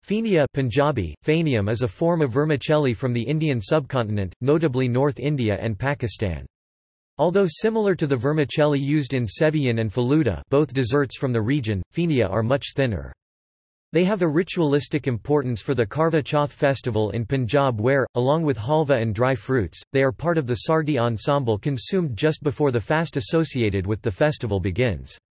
Fenia Punjabi, Fenium is a form of vermicelli from the Indian subcontinent, notably North India and Pakistan. Although similar to the vermicelli used in Seviyan and Faluda, both desserts from the region, Fenia are much thinner. They have a ritualistic importance for the Karva Chauth festival in Punjab where, along with halva and dry fruits, they are part of the sardi ensemble consumed just before the fast associated with the festival begins.